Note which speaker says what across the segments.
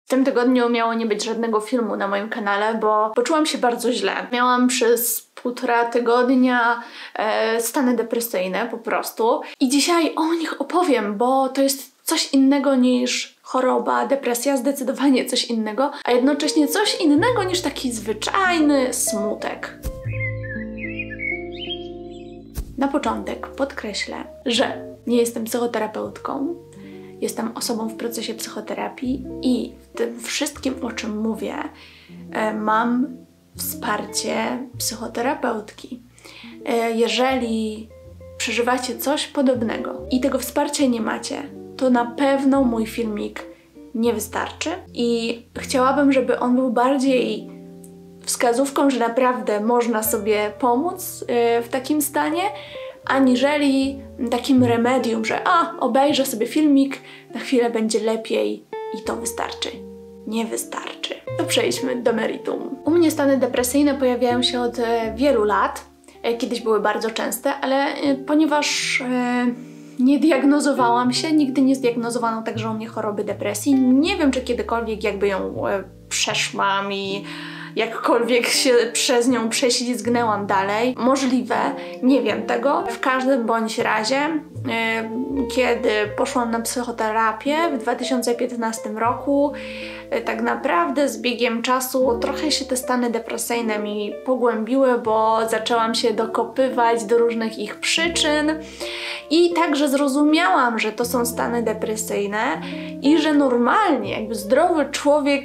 Speaker 1: W tym tygodniu miało nie być żadnego filmu na moim kanale, bo poczułam się bardzo źle. Miałam przez 1,5 tygodnia stany depresyjne po prostu. I dzisiaj o nich opowiem, bo to jest coś innego niż choroba, depresja, zdecydowanie coś innego, a jednocześnie coś innego niż taki zwyczajny smutek. Na początek podkreślę, że nie jestem psychoterapeutką, jestem osobą w procesie psychoterapii i w tym wszystkim, o czym mówię, mam wsparcie psychoterapeutki. Jeżeli przeżywacie coś podobnego i tego wsparcia nie macie, to na pewno mój filmik nie wystarczy i chciałabym, żeby on był bardziej wskazówką, że naprawdę można sobie pomóc w takim stanie, aniżeli takim remedium, że obejrzę sobie filmik, na chwilę będzie lepiej i to wystarczy. Nie wystarczy. To przejdźmy do meritum. U mnie stany depresyjne pojawiają się od wielu lat. Kiedyś były bardzo częste, ale ponieważ nie diagnozowałam się, nigdy nie zdiagnozowano także u mnie choroby depresji. Nie wiem, czy kiedykolwiek jakby ją przeszłam i jakkolwiek się przez nią prześlizgnęłam dalej. Możliwe, nie wiem tego. W każdym bądź razie, kiedy poszłam na psychoterapię w 2015 roku, tak naprawdę z biegiem czasu trochę się te stany depresyjne mi pogłębiły, bo zaczęłam się dokopywać do różnych ich przyczyn i także zrozumiałam, że to są stany depresyjne i że normalnie, jakby zdrowy człowiek,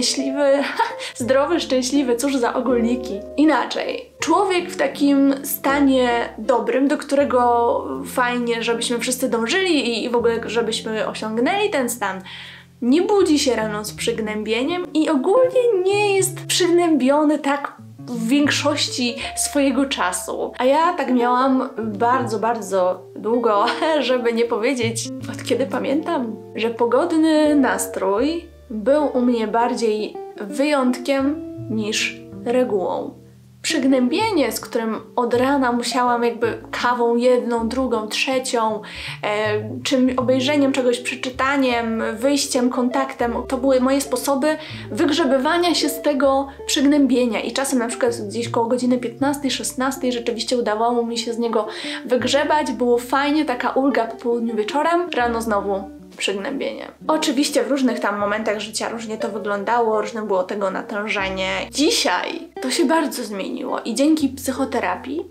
Speaker 1: szczęśliwy, cóż za ogólniki. Inaczej, człowiek w takim stanie dobrym, do którego fajnie, żebyśmy wszyscy dążyli i w ogóle, żebyśmy osiągnęli ten stan, nie budzi się rano z przygnębieniem i ogólnie nie jest przygnębiony tak w większości swojego czasu. A ja tak miałam bardzo, bardzo długo, żeby nie powiedzieć, od kiedy pamiętam, że pogodny nastrój był u mnie bardziej wyjątkiem niż regułą. Przygnębienie, z którym od rana musiałam jakby kawą jedną, drugą, trzecią, obejrzeniem czegoś, przeczytaniem, wyjściem, kontaktem, to były moje sposoby wygrzebywania się z tego przygnębienia i czasem na przykład gdzieś koło godziny 15-16 rzeczywiście udawało mi się z niego wygrzebać, było fajnie, taka ulga po południu wieczorem, rano znowu przygnębienie. Oczywiście w różnych tam momentach życia różnie to wyglądało, różne było tego natężenie. Dzisiaj to się bardzo zmieniło i dzięki psychoterapii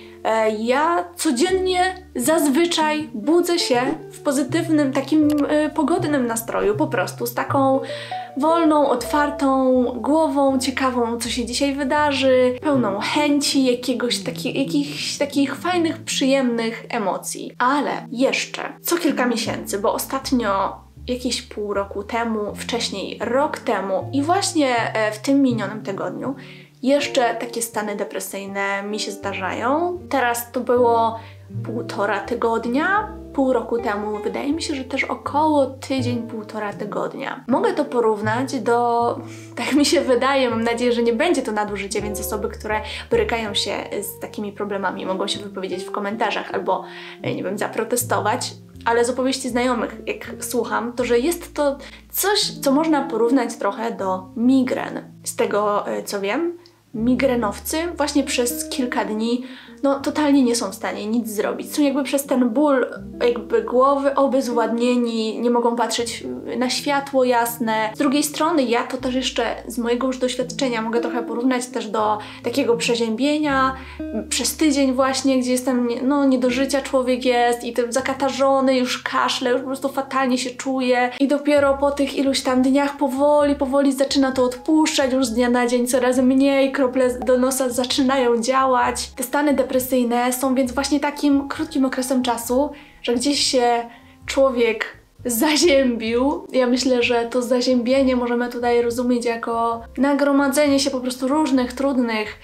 Speaker 1: ja codziennie zazwyczaj budzę się w pozytywnym, takim pogodnym nastroju, po prostu z taką wolną, otwartą głową, ciekawą, co się dzisiaj wydarzy, pełną chęci, jakichś takich fajnych, przyjemnych emocji. Ale jeszcze co kilka miesięcy, bo ostatnio jakieś pół roku temu, wcześniej rok temu i właśnie w tym minionym tygodniu jeszcze takie stany depresyjne mi się zdarzają. Teraz to było 1,5 tygodnia, pół roku temu, wydaje mi się, że też około tydzień, 1,5 tygodnia. Mogę to porównać do, tak mi się wydaje, mam nadzieję, że nie będzie to nadużycie, więc osoby, które borykają się z takimi problemami, mogą się wypowiedzieć w komentarzach albo, nie wiem, zaprotestować. Ale z opowieści znajomych, jak słucham, to że jest to coś, co można porównać trochę do migren. Z tego, co wiem, migrenowcy właśnie przez kilka dni totalnie nie są w stanie nic zrobić. Są jakby przez ten ból jakby głowy obezwładnieni, nie mogą patrzeć na światło jasne. Z drugiej strony ja to też jeszcze z mojego już doświadczenia mogę trochę porównać też do takiego przeziębienia przez tydzień właśnie, gdzie jestem nie do życia człowiek jest i tym zakatarzony, już kaszle, już po prostu fatalnie się czuję i dopiero po tych iluś tam dniach powoli zaczyna to odpuszczać, już z dnia na dzień coraz mniej, krople do nosa zaczynają działać. Te stany depresyjne są więc właśnie takim krótkim okresem czasu, że gdzieś się człowiek zaziębił. Ja myślę, że to zaziębienie możemy tutaj rozumieć jako nagromadzenie się po prostu różnych trudnych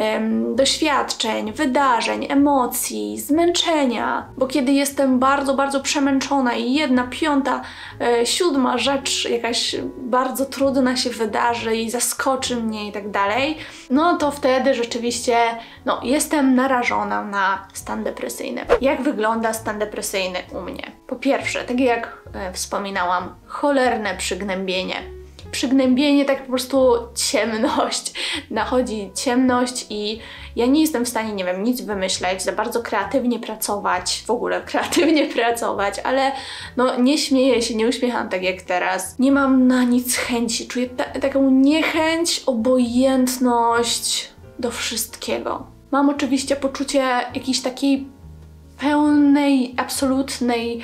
Speaker 1: doświadczeń, wydarzeń, emocji, zmęczenia, bo kiedy jestem bardzo, bardzo przemęczona i 1/5, 7 rzecz jakaś bardzo trudna się wydarzy i zaskoczy mnie i tak dalej, to wtedy rzeczywiście jestem narażona na stan depresyjny. Jak wygląda stan depresyjny u mnie? Po pierwsze, tak jak wspominałam, cholerne przygnębienie. przygnębienie, tak po prostu ciemność. Nachodzi ciemność i ja nie jestem w stanie, nie wiem, nic wymyśleć, za bardzo kreatywnie pracować, w ogóle kreatywnie pracować, ale no nie śmieję się, nie uśmiecham tak jak teraz. Nie mam na nic chęci, czuję taką niechęć, obojętność do wszystkiego. Mam oczywiście poczucie jakiejś takiej pełnej, absolutnej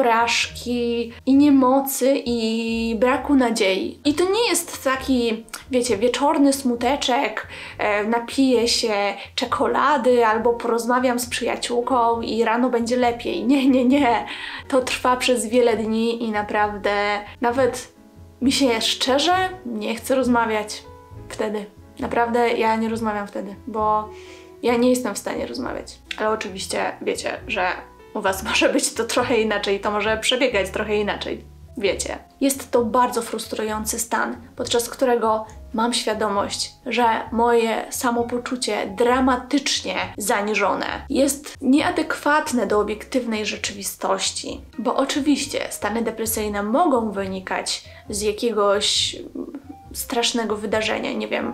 Speaker 1: porażki i niemocy i braku nadziei. I to nie jest taki, wiecie, wieczorny smuteczek, napiję się czekolady albo porozmawiam z przyjaciółką i rano będzie lepiej. Nie, nie, nie. To trwa przez wiele dni i naprawdę nawet mi się szczerze nie chce rozmawiać wtedy. Naprawdę ja nie rozmawiam wtedy, bo ja nie jestem w stanie rozmawiać. Ale oczywiście wiecie, że u was może być to trochę inaczej, to może przebiegać trochę inaczej. Wiecie. Jest to bardzo frustrujący stan, podczas którego mam świadomość, że moje samopoczucie dramatycznie zaniżone jest nieadekwatne do obiektywnej rzeczywistości. Bo oczywiście stany depresyjne mogą wynikać z jakiegoś strasznego wydarzenia, nie wiem,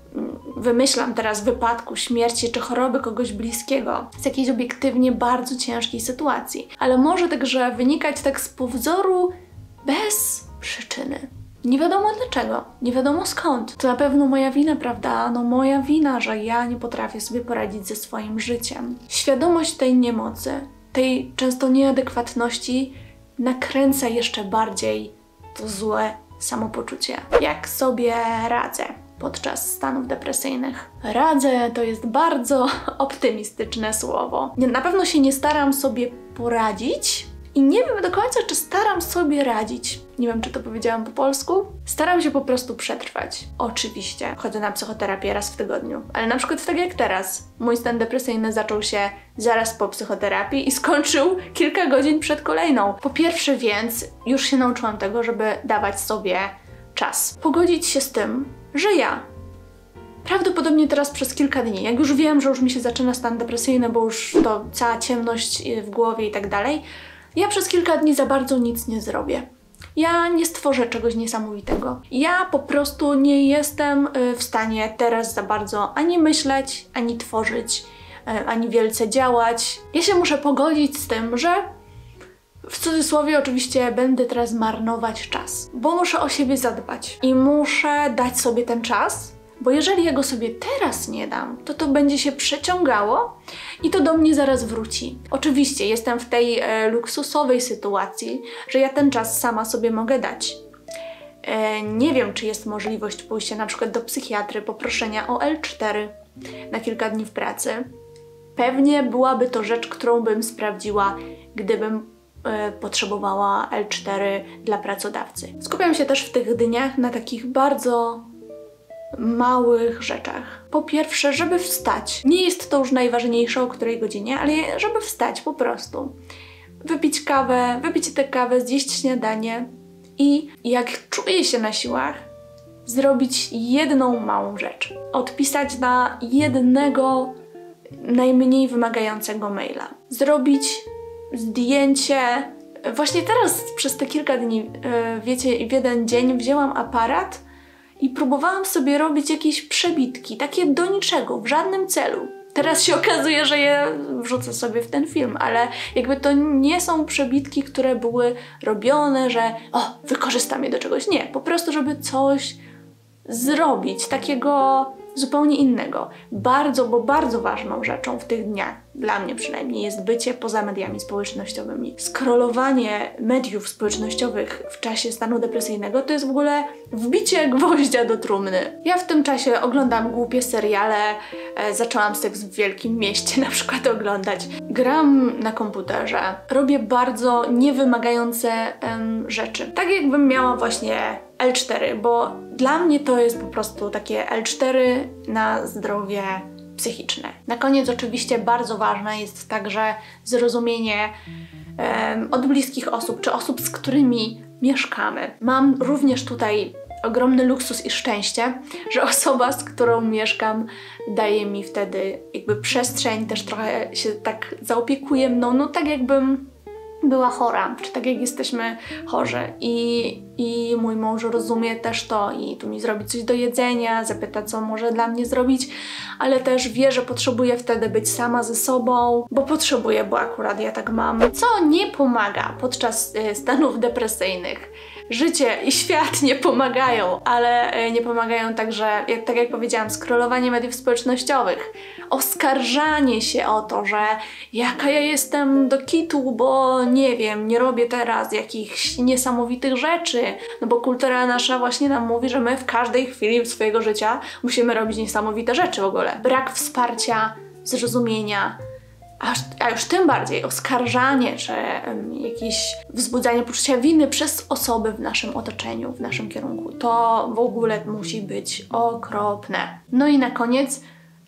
Speaker 1: wymyślam teraz wypadku, śmierci czy choroby kogoś bliskiego, z jakiejś obiektywnie bardzo ciężkiej sytuacji. Ale może także wynikać tak z powodu bez przyczyny. Nie wiadomo dlaczego, nie wiadomo skąd. To na pewno moja wina, prawda? No moja wina, że ja nie potrafię sobie poradzić ze swoim życiem. Świadomość tej niemocy, tej często nieadekwatności nakręca jeszcze bardziej to złe samopoczucie. Jak sobie radzę podczas stanów depresyjnych? Radzę to jest bardzo optymistyczne słowo. Na pewno się nie staram sobie poradzić i nie wiem do końca, czy staram sobie radzić. Nie wiem, czy to powiedziałam po polsku. Staram się po prostu przetrwać. Oczywiście chodzę na psychoterapię raz w tygodniu, ale na przykład tak jak teraz. Mój stan depresyjny zaczął się zaraz po psychoterapii i skończył kilka godzin przed kolejną. Po pierwsze więc już się nauczyłam tego, żeby dawać sobie czas. Pogodzić się z tym, że ja prawdopodobnie teraz przez kilka dni, jak już wiem, że już mi się zaczyna stan depresyjny, bo już to cała ciemność w głowie i tak dalej, ja przez kilka dni za bardzo nic nie zrobię. Ja nie stworzę czegoś niesamowitego. Ja po prostu nie jestem w stanie teraz za bardzo ani myśleć, ani tworzyć, ani wielce działać. Ja się muszę pogodzić z tym, że w cudzysłowie oczywiście będę teraz marnować czas, bo muszę o siebie zadbać i muszę dać sobie ten czas, bo jeżeli ja go sobie teraz nie dam, to będzie się przeciągało i to do mnie zaraz wróci. Oczywiście jestem w tej luksusowej sytuacji, że ja ten czas sama sobie mogę dać. Nie wiem, czy jest możliwość pójścia na przykład do psychiatry, poproszenia o L4 na kilka dni w pracy. Pewnie byłaby to rzecz, którą bym sprawdziła, gdybym potrzebowała L4 dla pracodawcy. Skupiam się też w tych dniach na takich bardzo małych rzeczach. Po pierwsze, żeby wstać. Nie jest to już najważniejsze o której godzinie, ale żeby wstać po prostu. Wypić kawę, wypić tę kawę, zjeść śniadanie i jak czuję się na siłach, zrobić jedną małą rzecz. Odpisać na jednego najmniej wymagającego maila. Zrobić zdjęcie. Właśnie teraz przez te kilka dni, wiecie, w jeden dzień wzięłam aparat i próbowałam sobie robić jakieś przebitki, takie do niczego, w żadnym celu. Teraz się okazuje, że je wrzucę sobie w ten film, ale jakby to nie są przebitki, które były robione, że wykorzystam je do czegoś. Nie, po prostu, żeby coś zrobić, takiego zupełnie innego. Bardzo ważną rzeczą w tych dniach, dla mnie przynajmniej, jest bycie poza mediami społecznościowymi. Scrollowanie mediów społecznościowych w czasie stanu depresyjnego to jest w ogóle wbicie gwoździa do trumny. Ja w tym czasie oglądam głupie seriale, zaczęłam Seks w Wielkim Mieście na przykład oglądać. Gram na komputerze, robię bardzo niewymagające rzeczy. Tak jakbym miała właśnie L4, bo dla mnie to jest po prostu takie L4 na zdrowie psychiczne. Na koniec oczywiście bardzo ważne jest także zrozumienie od bliskich osób, czy osób, z którymi mieszkamy. Mam również tutaj ogromny luksus i szczęście, że osoba, z którą mieszkam, daje mi wtedy jakby przestrzeń, też trochę się tak zaopiekuje mną, no tak jakbym była chora, czy tak jak jesteśmy chorzy i mój mąż rozumie też to i tu mi zrobi coś do jedzenia, zapyta, co może dla mnie zrobić, ale też wie, że potrzebuję wtedy być sama ze sobą, bo potrzebuję, bo akurat ja tak mam, co nie pomaga podczas stanów depresyjnych. Życie i świat nie pomagają, ale nie pomagają także, tak jak powiedziałam, scrollowanie mediów społecznościowych, oskarżanie się o to, że jaka ja jestem do kitu, bo nie wiem, nie robię teraz jakichś niesamowitych rzeczy, no bo kultura nasza właśnie nam mówi, że my w każdej chwili swojego życia musimy robić niesamowite rzeczy w ogóle. Brak wsparcia, zrozumienia, a już tym bardziej oskarżanie czy jakieś wzbudzanie poczucia winy przez osoby w naszym otoczeniu, w naszym kierunku. To w ogóle musi być okropne. No i na koniec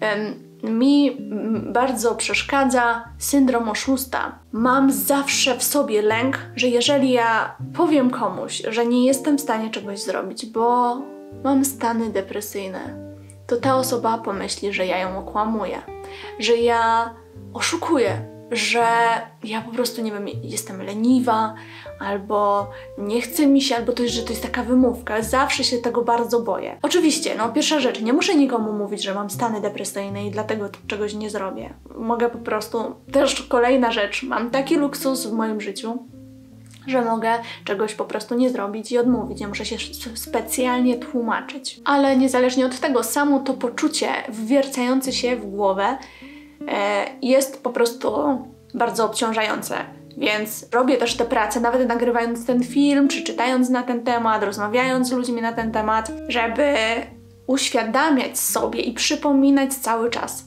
Speaker 1: mi bardzo przeszkadza syndrom oszusta. Mam zawsze w sobie lęk, że jeżeli ja powiem komuś, że nie jestem w stanie czegoś zrobić, bo mam stany depresyjne, to ta osoba pomyśli, że ja ją okłamuję, że ja oszukuję, że ja po prostu, nie wiem, jestem leniwa, albo nie chce mi się, albo że to jest taka wymówka. Zawsze się tego bardzo boję. Oczywiście, no pierwsza rzecz, nie muszę nikomu mówić, że mam stany depresyjne i dlatego czegoś nie zrobię. Mogę po prostu, też kolejna rzecz, mam taki luksus w moim życiu, że mogę czegoś po prostu nie zrobić i odmówić. Nie muszę się specjalnie tłumaczyć. Ale niezależnie od tego, samo to poczucie wwiercające się w głowę jest po prostu bardzo obciążające. Więc robię też tę pracę, nawet nagrywając ten film, czy czytając na ten temat, rozmawiając z ludźmi na ten temat, żeby uświadamiać sobie i przypominać cały czas,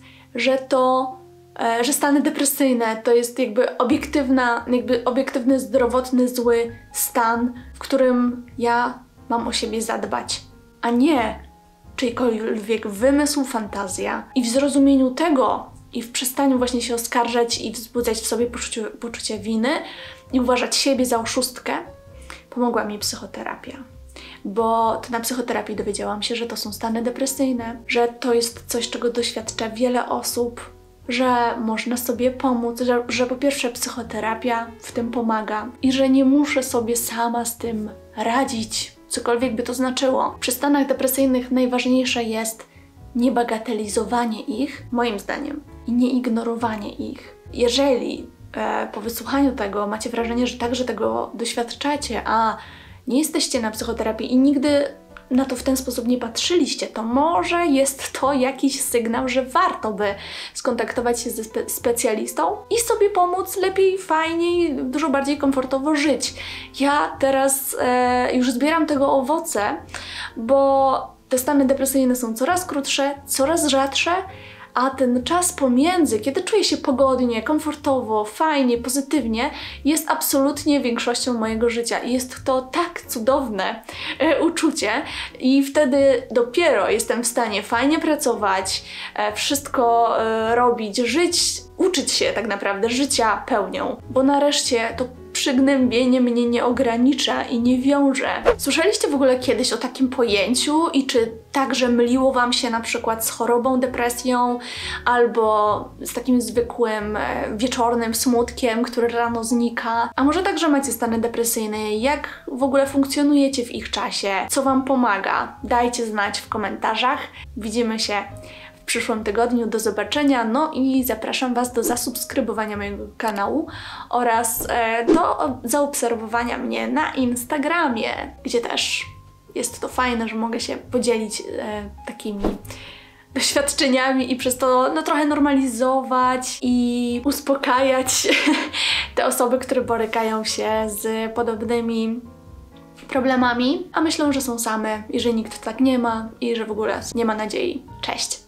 Speaker 1: że stany depresyjne to jest jakby obiektywny, zdrowotny, zły stan, w którym ja mam o siebie zadbać, a nie czyjkolwiek wymysł, fantazja. I w zrozumieniu tego i w przestaniu właśnie się oskarżać i wzbudzać w sobie poczucie winy i uważać siebie za oszustkę, pomogła mi psychoterapia. Bo to na psychoterapii dowiedziałam się, że to są stany depresyjne, że to jest coś, czego doświadcza wiele osób, że można sobie pomóc, że po pierwsze psychoterapia w tym pomaga i że nie muszę sobie sama z tym radzić, cokolwiek by to znaczyło. Przy stanach depresyjnych najważniejsze jest niebagatelizowanie ich, moim zdaniem, i nieignorowanie ich. Jeżeli po wysłuchaniu tego macie wrażenie, że także tego doświadczacie, a nie jesteście na psychoterapii i nigdy na to w ten sposób nie patrzyliście, to może jest to jakiś sygnał, że warto by skontaktować się ze specjalistą i sobie pomóc lepiej, fajniej, dużo bardziej komfortowo żyć. Ja teraz już zbieram tego owoce, bo te stany depresyjne są coraz krótsze, coraz rzadsze, a ten czas pomiędzy, kiedy czuję się pogodnie, komfortowo, fajnie, pozytywnie, jest absolutnie większością mojego życia i jest to tak cudowne uczucie i wtedy dopiero jestem w stanie fajnie pracować, wszystko robić, żyć, uczyć się tak naprawdę życia pełnią, bo nareszcie to przygnębienie mnie nie ogranicza i nie wiąże. Słyszeliście w ogóle kiedyś o takim pojęciu i czy także myliło wam się na przykład z chorobą, depresją albo z takim zwykłym wieczornym smutkiem, który rano znika? A może także macie stany depresyjne? Jak w ogóle funkcjonujecie w ich czasie? Co wam pomaga? Dajcie znać w komentarzach. Widzimy się w przyszłym tygodniu. Do zobaczenia, no i zapraszam was do zasubskrybowania mojego kanału oraz do zaobserwowania mnie na Instagramie, gdzie też jest to fajne, że mogę się podzielić takimi doświadczeniami i przez to trochę normalizować i uspokajać te osoby, które borykają się z podobnymi problemami, a myślą, że są same i że nikt tak nie ma i że w ogóle nie ma nadziei. Cześć!